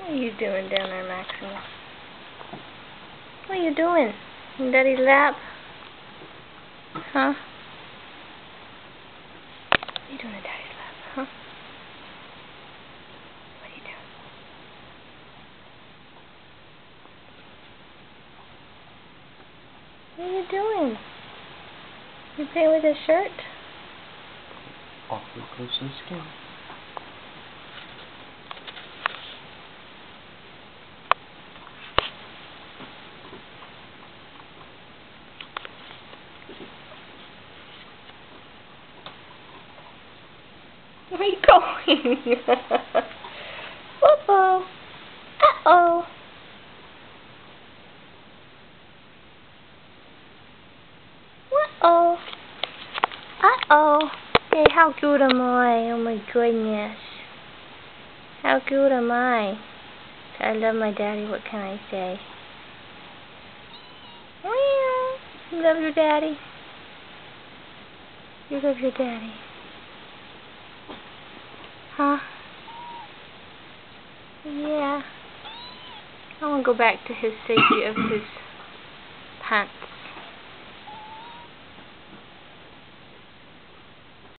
What are you doing down there, Maxine? What are you doing? In Daddy's lap? Huh? What are you doing in Daddy's lap, huh? What are you doing? What are you doing? You playing with his shirt? Awfully close to the skin. Where are you going? Uh-oh. Uh-oh. Uh-oh. Uh-oh. Hey, how good am I? Oh my goodness. How good am I? I love my daddy. What can I say? Meow. You love your daddy? You love your daddy? Huh? Yeah. I want to go back to his safety of his pants.